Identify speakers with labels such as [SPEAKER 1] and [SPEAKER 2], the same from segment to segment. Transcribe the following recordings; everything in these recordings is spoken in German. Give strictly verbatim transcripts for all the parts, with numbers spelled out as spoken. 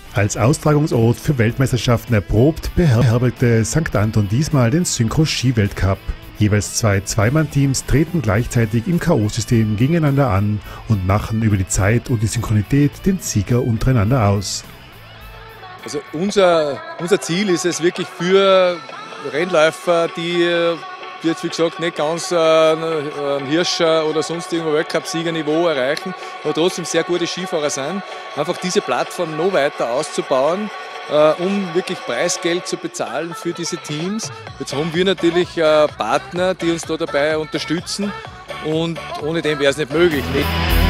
[SPEAKER 1] Als Austragungsort für Weltmeisterschaften erprobt, beherbergte Sankt Anton diesmal den Synchro-Ski-Weltcup. Jeweils zwei Zweimann-Teams treten gleichzeitig im K O-System gegeneinander an und machen über die Zeit und die Synchronität den Sieger untereinander aus.
[SPEAKER 2] Also unser, unser Ziel ist es wirklich für Rennläufer, die, die jetzt wie gesagt nicht ganz äh, ein Hirscher oder sonst irgendwo Weltcup-Siegerniveau erreichen, aber trotzdem sehr gute Skifahrer sind, einfach diese Plattform noch weiter auszubauen, äh, um wirklich Preisgeld zu bezahlen für diese Teams. Jetzt haben wir natürlich äh, Partner, die uns da dabei unterstützen, und ohne den wäre es nicht möglich. Nicht?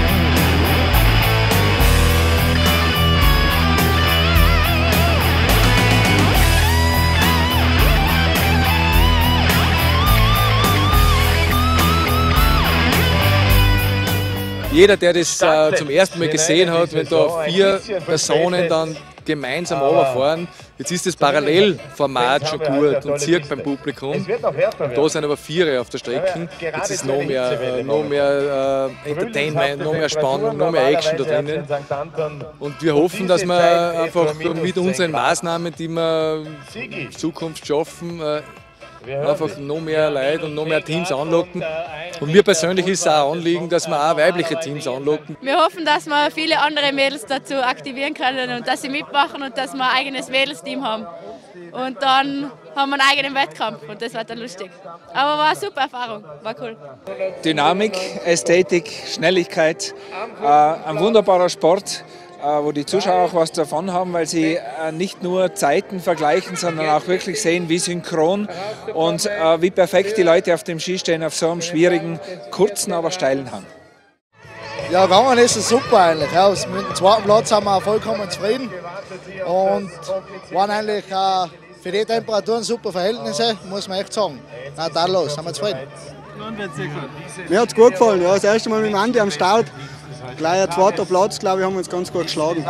[SPEAKER 2] Jeder, der das äh, zum ersten Mal gesehen hat, wenn da vier Personen dann gemeinsam runterfahren, jetzt ist das Parallelformat schon gut und zirkt beim Publikum. Und da sind aber vier auf der Strecke. Jetzt ist noch mehr, äh, noch mehr äh, Entertainment, noch mehr Spannung, noch mehr Action da drinnen. Und wir hoffen, dass wir einfach mit unseren Maßnahmen, die wir in Zukunft schaffen, äh, einfach noch mehr Leute und noch mehr Teams anlocken. Und mir persönlich ist es auch ein Anliegen, dass wir auch weibliche Teams anlocken.
[SPEAKER 3] Wir hoffen, dass wir viele andere Mädels dazu aktivieren können und dass sie mitmachen und dass wir ein eigenes Mädelsteam haben. Und dann haben wir einen eigenen Wettkampf und das wird dann lustig. Aber war eine super Erfahrung, war cool.
[SPEAKER 4] Dynamik, Ästhetik, Schnelligkeit, äh, ein wunderbarer Sport, wo die Zuschauer auch was davon haben, weil sie nicht nur Zeiten vergleichen, sondern auch wirklich sehen, wie synchron und wie perfekt die Leute auf dem Ski stehen, auf so einem schwierigen, kurzen, aber steilen Hang.
[SPEAKER 5] Ja, gegangen ist es super eigentlich. Ja, mit dem zweiten Platz sind wir vollkommen zufrieden und waren eigentlich äh, für die Temperaturen super Verhältnisse, muss man echt sagen. Na, tadellos, sind wir zufrieden.
[SPEAKER 6] Mir hat es gut gefallen, ja, das erste Mal mit dem Andi am Start. Gleich ein zweiter Platz, glaube ich, haben wir uns ganz gut geschlagen.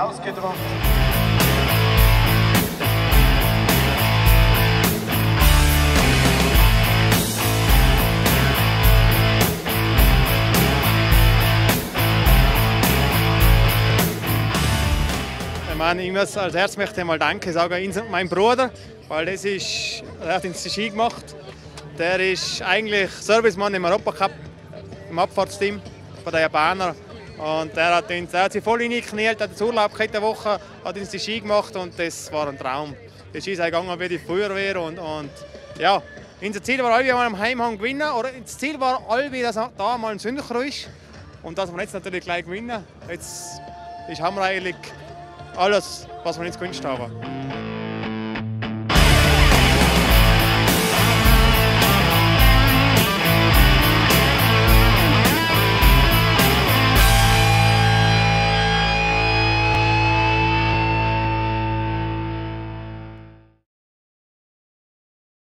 [SPEAKER 7] Ich meine, ich muss als erstes möchte ich mal Danke sagen an meinen Bruder, weil das ist, er hat uns den Ski gemacht. Der ist eigentlich Servicemann im Europacup, im Abfahrtsteam von den Japanern. Und der hat, uns, der hat sich voll reingeknielt, hat Urlaub gehabt, eine Woche, hat uns die Ski gemacht und das war ein Traum. Die Ski ist gegangen wie die Feuerwehr und, und ja, unser Ziel war alle mal am Heimhang gewinnen, oder das Ziel war alle, dass da mal ein Synchro ist und dass wir jetzt natürlich gleich gewinnen. Jetzt haben wir eigentlich alles, was wir uns gewünscht haben.